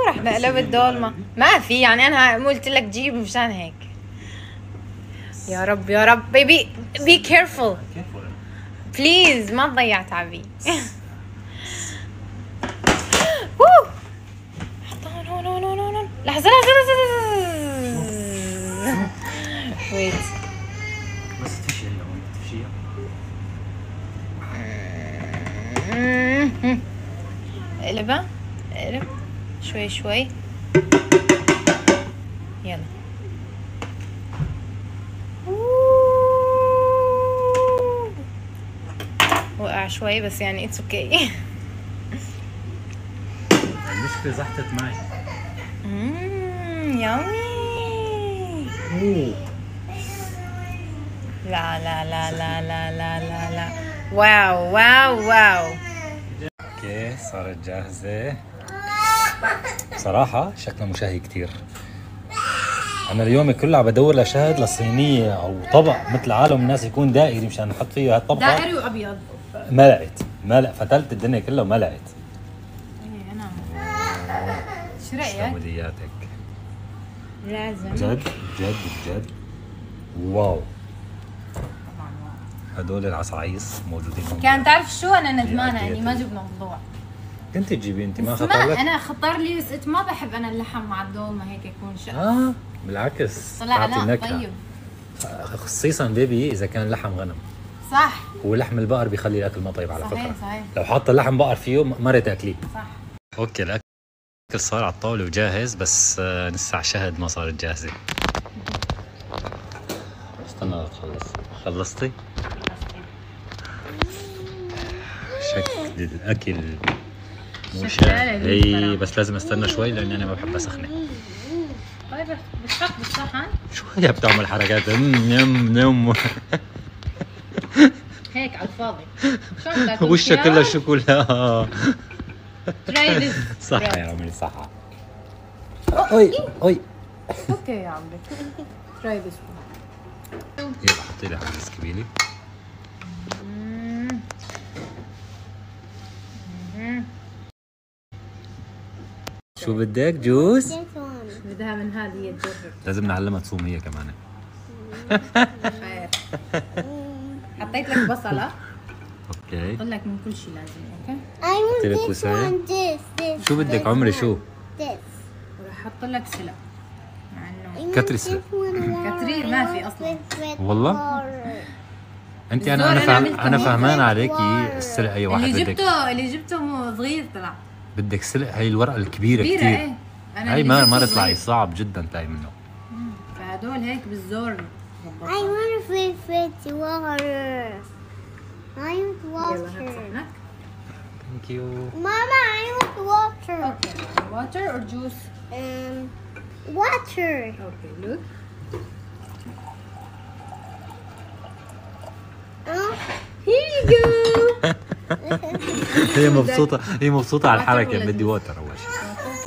رح نقلب الدولمة؟ ما في يعني انا قلت لك جيب مشان هيك. يا رب يا رب بيبي بي كيرفول بليز ما تضيع تعبي. حطها هون هون هون هون. لحظة ويت بس تفشي هون تفشيها. اقلبها اقلب شوي شوي. يلا وقع شوي بس يعني اتس اوكي. المشكلة زحتت معي. يامي. لا لا لا لا لا لا لا لا. واو واو واو. اوكي صارت جاهزة. بصراحة شكلها مشهي كتير. أنا اليوم كله عم بدور لشهد لصينية أو طبق مثل عالم الناس يكون دائري مشان نحط فيه هالطبق. دائري وأبيض. ملأ فتلت الدنيا كلها وملأت. إيه أنا. شو رأيك؟ شو عملياتك؟ لازم. جد جد جد. واو. هدول العصايص موجودين هون. كان تعرف شو أنا ندمانة إني ما جبنا موضوع. كنت تجيبي انت ما خطر لك؟ انا خطر لي بس قلت ما بحب انا اللحم مع الدولمه هيك يكون شقف. بالعكس طلع تعطي لا نكهة. طيب. خصيصا بيبي اذا كان لحم غنم. صح. ولحم البقر بيخلي الاكل ما طيب على صحيح فكرة. صحيح. لو حاط اللحم بقر فيه ما تاكليه. صح. اوكي الاكل صار على الطاولة وجاهز بس لسه شهد ما صارت جاهزة. استنى تخلص. خلصتي؟ شكل الاكل مو شهي بس لازم استنى شوي لاني انا ما بحب اسخنه. طيب بتحط بالصحن شو هي بتعمل حركات نم نم هيك على الفاضي. شلون تاكل؟ وشها كلها شوكولا. تراي ذس. صح يا عمري صح. اوي اوي. اوكي يا عمري تراي ذس. يلا حطي لي على السكبيلي. شو بدك جوز؟ بدها من هذه تجرب. لازم نعلمها تصوم هي كمان. خير. حطيت لك بصلة. اوكي. حط لك من كل شيء لازم. اوكي. حطي لك وسام. شو بدك عمري شو؟ وراح احط لك سلق. مع انه كتري سلق. كتري ما في اصلا. والله؟ انت انا فهمان عليكي السلق اي واحد بدك. اللي جبته صغير طلع. بدك سلق هي الورقه الكبيره كثير. ايه. هي ما تطلعي صعب جدا تلاقي منه. فهدول هيك بالزور. I want to water. I want water. يلا هات صحنك. ثانك يو. Mama, I want water. اوكي. واتر اور جوس؟ Water. اوكي لوك. Here you go. هي مبسوطة على الحركة. بدي ووتر أول شيء.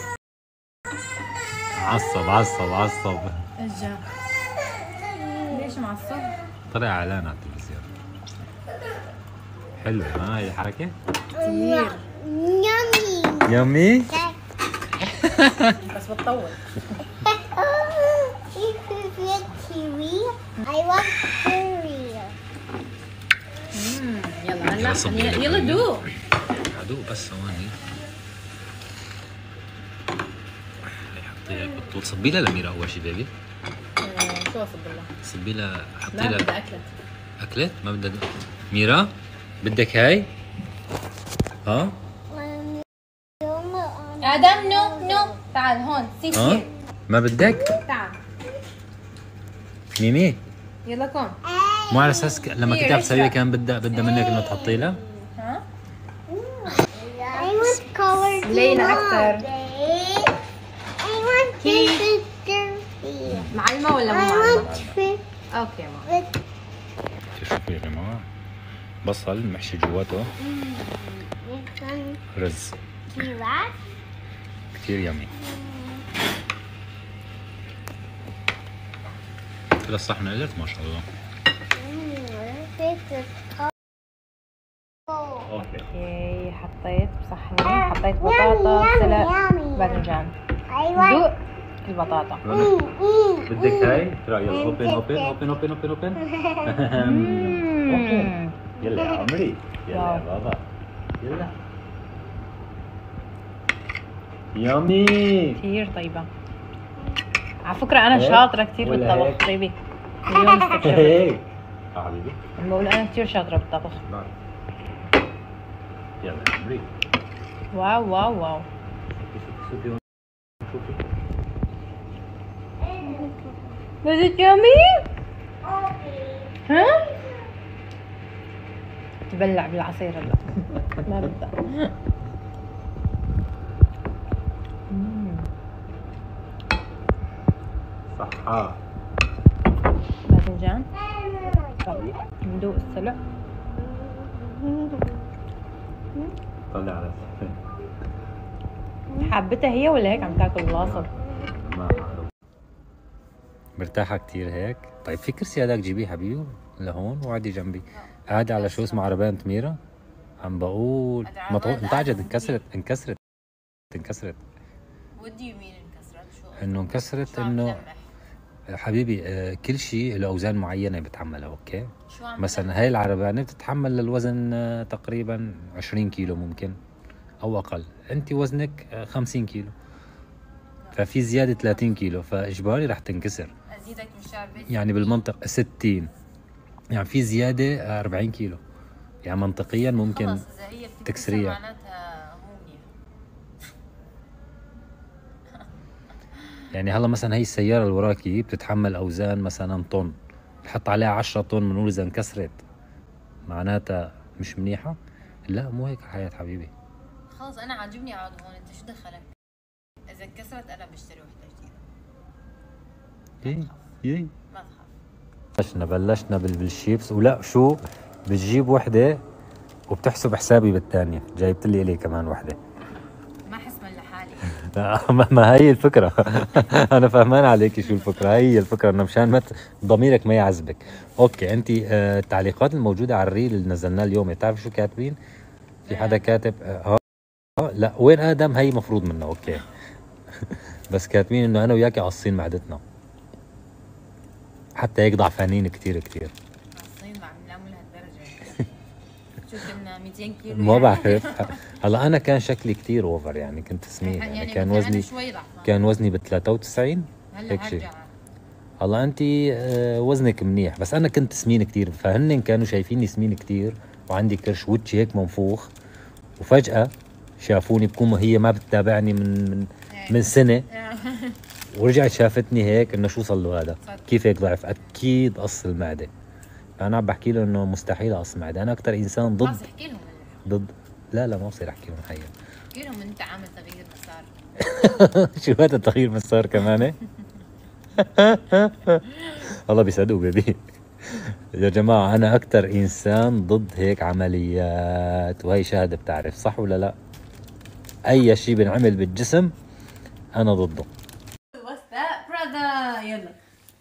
عصب. ايش جا؟ ليش معصب؟ طلع إعلان على التلفزيون. حلو هاي الحركة؟ كثير. Yummy. يامي؟ بس بتطول. If you get kiwi, I want curry. يلا هلا صب. يلا دوق. هدوق بس ثواني. حطي لك بالطول. صبي لها لميرا أول شيء بيبي. شو اصب الله؟ صبي لها حطي ما لها. بدها اكلت. أكلت؟ ما بدها ميرا بدك هاي؟ ها؟ ادم نو تعال هون سيت هير. ما بدك؟ تعال ميمي يلا كون. مو على اساس لما كنت عم تسويها كان بدها منك انه تحطي لها؟ ها؟ I want colored ليلى اكثر. I want curry. معلمة ولا مو I معلمة؟ want fish. اوكي ماما. شوفوا يا جماعه بصل محشي جواته رز كثير يمي. كل الصحن قلت ما شاء الله. اوكي حطيت بصحني. حطيت بطاطا سلق باذنجان. دوق البطاطا. بدك هاي؟ ترى يلا اوبن اوبن اوبن اوبن اوبن اوبن. يلا يا عمري، يلا يا بابا، يلا. يامي كثير طيبة. على فكرة أنا شاطرة كثير بالطبخ بيبي. اليوم استكشفت. حبيبي. بقول أنا كثير شاطرة بالطبخ. يلا يا عمري. واو واو واو. شوفي شوفي. بدك يامي؟ ها؟ تبلع بالعصير هلا. ما بدها. صحة. باذنجان. ندوق السلع. طلع على حبتها هي ولا هيك عم تاكل الواصل؟ ما بعرف. مرتاحة كتير هيك؟ طيب في كرسي هذاك جيبيه حبيبي لهون وقعدي جنبي. قاعدة على شو اسمه عربان تميرة؟ عم بقول انتعجت انكسرت انكسرت انكسرت. What do you mean انكسرت؟ شو؟ انه انكسرت انه حبيبي كل شيء له اوزان معينة بتحملها، اوكي؟ مثلا هاي العربانة بتتحمل للوزن تقريبا 20 كيلو ممكن او اقل، انت وزنك 50 كيلو. ففي زيادة 30 كيلو فاجباري رح تنكسر. ازيدك من شعر بيتي يعني بالمنطق 60، يعني في زيادة 40 كيلو، يعني منطقيا ممكن خلص اذا هي تكسريها. معناتها مو منيح. يعني هلا مثلا هي السيارة اللي وراكي بتتحمل اوزان مثلا طن، نحط عليها 10 طن بنقول اذا انكسرت معناتها مش منيحة؟ لا مو هيك الحياة حبيبي. خلص انا عاجبني اقعد هون، انت شو دخلك؟ اذا انكسرت انا بشتري وحده جديده. يي ما تخاف. بلشنا بالشيبس، ولا شو بتجيب وحده وبتحسب حسابي بالثانيه، جايبت لي إلي كمان وحده. ما احس من لحالي. ما هي الفكره. انا فهمان عليكي شو الفكره، هي الفكره انه مشان ما ضميرك ما يعذبك. اوكي انت التعليقات الموجوده على الريل اللي نزلناه اليوم بتعرف شو كاتبين؟ في حدا كاتب لا وين ادم، هي مفروض منه اوكي. بس كاتبين انه انا وياك قاصين معدتنا، حتى هيك ضعفانين كثير كثير. قاصين عم نعمل لهالدرجه؟ شو كنا 200 كيلو؟ ما بعرف. هلا انا كان شكلي كثير اوفر، يعني كنت سمين، يعني كان وزني ب 93 هيك شيء. هلا انت وزنك منيح، بس انا كنت سمين كثير، فهن كانوا شايفيني سمين كثير وعندي كرش وجهي هيك منفوخ، وفجأة شافوني بكون هي ما بتتابعني من سنة، ورجعت شافتني هيك انه شو صار له هذا؟ كيف هيك ضعف؟ اكيد قص المعدة. انا عم بحكي له انه مستحيل اقص معدة، انا اكثر انسان ضد. خلص احكي لهم لا ما بصير احكي لهم حقيقة. احكي لهم انت عامل تغيير مسار. شو هذا التغيير مسار كمان؟ والله بيصدقوا بيبي. يا جماعة أنا أكتر إنسان ضد هيك عمليات، وهي شهادة بتعرف صح ولا لا؟ أي شيء بنعمل بالجسم أنا ضده. What's that brother؟ يلا.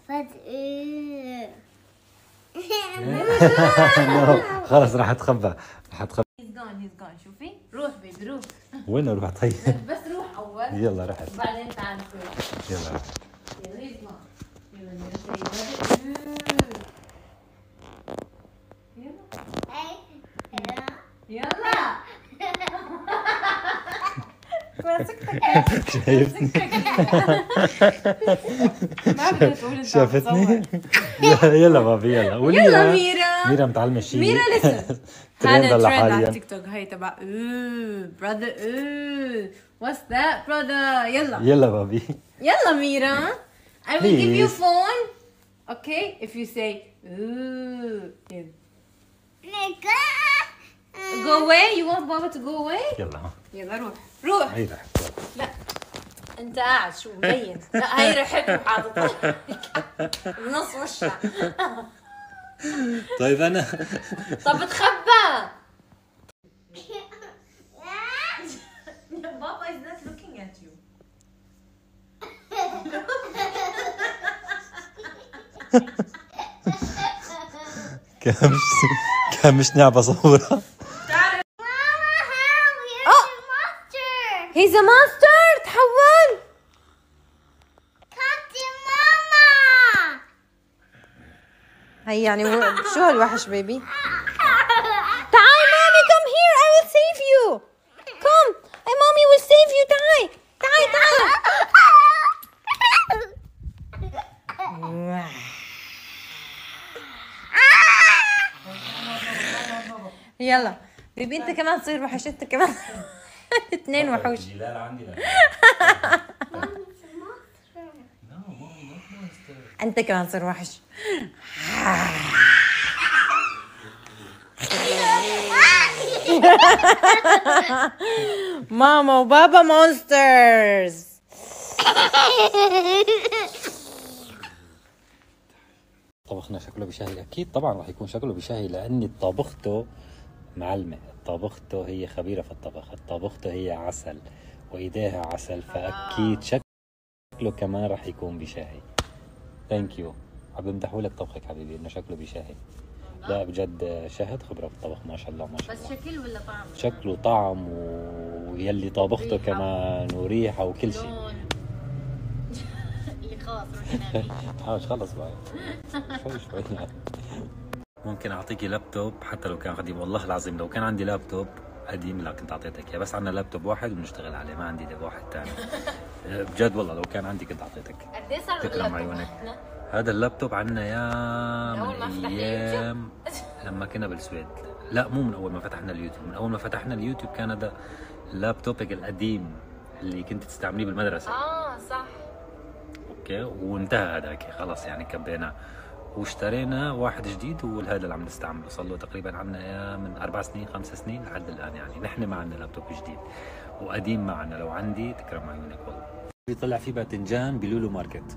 خلص راح أتخبى. He's gone. شوفي روح بيبي روح. وين أروح طيب؟ بس روح أول. يلا رحت. بعدين تعال شوي. يلا رحت. يلا he's gone. يلا. شايفتني؟ ما بدها تقول انت شافتني؟ يلا بابي يلا قولي. يلا ميرا. ميرا متعلمة شيء. ميرا لسه. ترند هذا هلا ترند على حاليا. تيك توك، هاي تبع brother what's that brother؟ يلا بابي. يلا ميرا. I will give you phone. Okay, if you say go away. You want Baba to go away؟ يلا روح. هي رحت. لا انت قاعد شو مبين. لا هي رحت وحاططها بنص وشها. طيب أنا طب اتخبى. Baba is not looking at you. كان مش نعبة صورة. He's a monster. تحول. هي يعني شو هالوحش بيبي؟ تعال مامي come here I will save you. Come hey mommy will save you. تعال تعال تعال. يلا بيبي انت كمان تصير وحش انت كمان. اثنين وحوش. لا عندي لا. انت كمان تصير وحش. ماما وبابا مونسترز. طبخنا شكله بشهي اكيد طبعا راح يكون شكله بشهي لاني طبخته معلمه، طبخته هي خبيره في الطبخ، طبخته هي عسل وايديها عسل، فاكيد شكله كمان راح يكون بشهي. ثانك يو. عم بمدحوا لك طبخك حبيبي انه شكله بشهي. لا بجد شهد خبره في الطبخ ما شاء الله ما شاء الله. بس شكل ولا طعم؟ شكله طعم ويلي طابخته كمان وريحه وكل شيء. اللي خلاص روحي نامي. خلص بقى. شوي يعني. ممكن اعطيكي لابتوب حتى لو كان قديم، والله العظيم لو كان عندي لابتوب قديم لا كنت اعطيتك اياه، بس عندنا لابتوب واحد وبنشتغل عليه، ما عندي واحد ثاني. بجد والله لو كان عندي كنت اعطيتك. قد ايه صار تكرم عيونك. هذا اللابتوب عندنا اياه من ايام لما كنا بالسويد. لا مو من اول ما فتحنا اليوتيوب، من اول ما فتحنا اليوتيوب كان هذا اللابتوبك القديم اللي كنت تستعمليه بالمدرسه. صح. اوكي وانتهى هذاك خلص يعني كبيناه واشترينا واحد جديد، وهذا اللي عم نستعمله صار له تقريبا عندنا اياه من 4 سنين 5 سنين لحد الان. يعني نحن ما عندنا لابتوب جديد وقديم ما عندنا. لو عندي تكرم عيونك والله. طلع في باذنجان بلولو ماركت.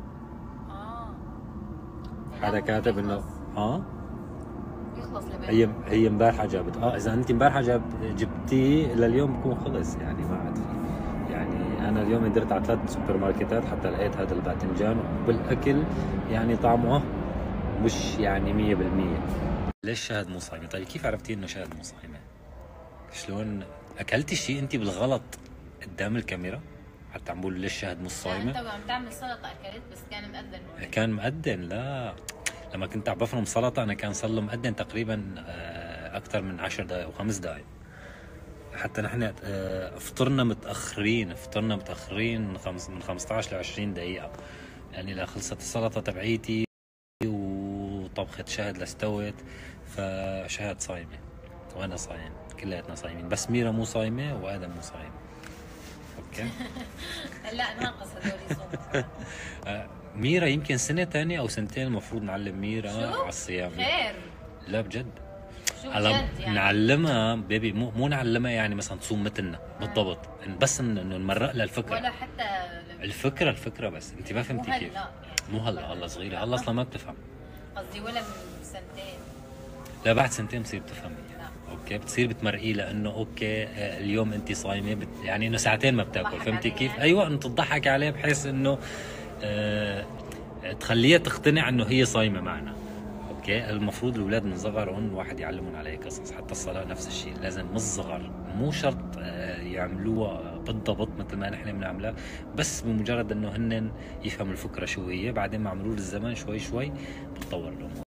هذا كاتب انه يخلص لبين. هي امبارحه جابت اذا انت امبارحه جبتيه لليوم بكون خلص يعني ما عاد في. يعني انا اليوم قدرت على 3 سوبر ماركتات حتى لقيت هذا الباذنجان، وبالاكل يعني طعمه مش يعني 100%. ليش شهد مو صايمه؟ طيب كيف عرفتي انه شهد مو صايمه؟ شلون اكلتي شيء انت بالغلط قدام الكاميرا حتى عم بقول ليش شهد مو صايمه؟ انت عم تعمل سلطه اكلت بس كان مأذن. كان مأذن. لا لما كنت عم بفرم سلطه انا كان صار له مأذن تقريبا اكثر من 10 دقائق و5 دقائق. حتى نحن فطرنا متاخرين من 15 ل 20 دقيقه يعني لخلصت السلطه تبعيتي وطبخه شهد لستوت. فشهد صايمه وانا صايم، كلياتنا صايمين، بس ميرا مو صايمه وادم مو صايم. اوكي. لا ناقص هذول يصوموا. ميرا يمكن سنه ثانيه او سنتين المفروض نعلم ميرا على الصيام. خير. لا بجد. هلا يعني. نعلمها بيبي مو نعلمها يعني مثلا تصوم مثلنا بالضبط، بس انه نمرق لها الفكره ولا حتى الفكره بس انت ما فهمتي كيف. مو هلا الله صغيره، هلا اصلا ما بتفهم. قصدي ولا من سنتين. لا بعد سنتين بتصير تفهمي. اوكي بتصير بتمرقي لانه اوكي اليوم انت صايمه يعني انه ساعتين ما بتاكل. فهمتي كيف؟ يعني. ايوه انه تضحك عليه بحيث انه تخليها تقتنع انه هي صايمه معنا. اوكي المفروض الاولاد من صغرهم الواحد يعلمهم على هيك قصص. حتى الصلاه نفس الشيء لازم من الصغر، مو شرط يعملوها بالضبط مثل ما نحن بنعملها، بس بمجرد انه هن يفهموا الفكره شو هي، بعدين مع مرور الزمن شوي شوي بتطور لهم.